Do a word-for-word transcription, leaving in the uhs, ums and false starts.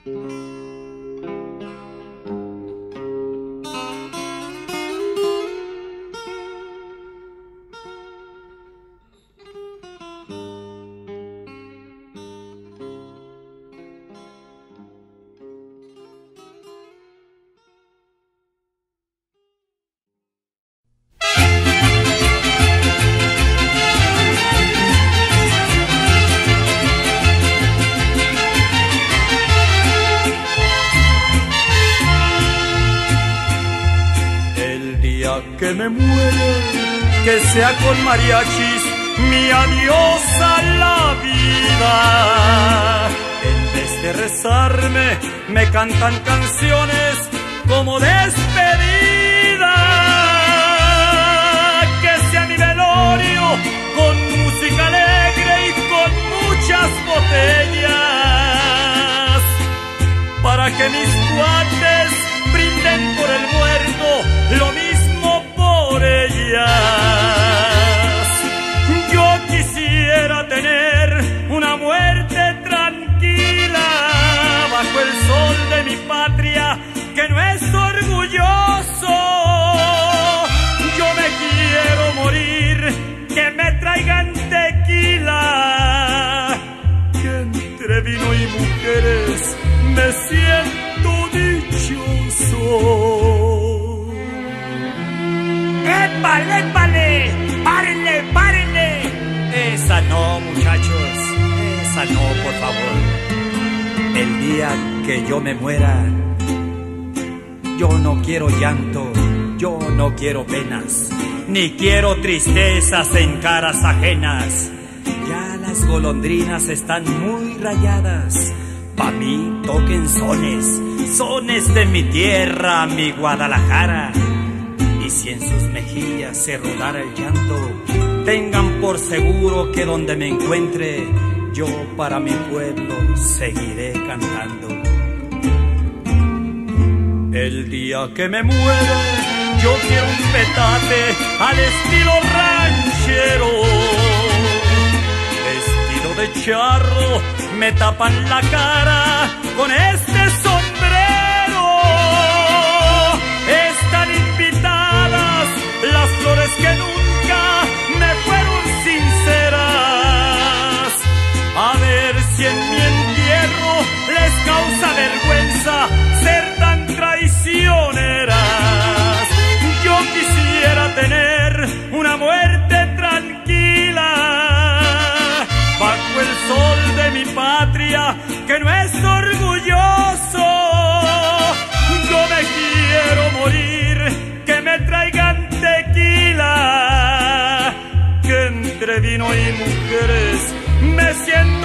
Que me muera, que sea con mariachis mi adiós a la vida. En vez de rezarme, me cantan canciones como despedida. Que sea mi velorio con música alegre y con muchas botellas, para que mis cuates brinden por el muerto lo mismo por ellas. Yo quisiera tener una muerte tranquila bajo el sol de mi patria, que no es orgulloso. Yo me quiero morir, que me traigan tequila, que entre vino y mujeres me siento dichoso. ¡Épale, épale! ¡Párenle, párenle! Esa no, muchachos, esa no, por favor. El día que yo me muera, yo no quiero llanto, yo no quiero penas, ni quiero tristezas en caras ajenas. Ya las golondrinas están muy rayadas, pa' mí toquen sones, sones de mi tierra, mi Guadalajara. Y si en sus mejillas se rodara el llanto, tengan por seguro que donde me encuentre, yo para mi pueblo seguiré cantando. El día que me muera, yo quiero un petate al estilo ranchero. Vestido de charro, me tapan la cara con este sombrero. Están invitadas las flores que nunca me fueron sinceras. A ver si en mi entierro les causa vergüenza ser tan traicioneras. Yo quisiera tener una muerte tranquila bajo el sol de mi patria, que no es orgulloso. Yo me quiero morir, que me traigan tequila, que entre vino y mujeres me siento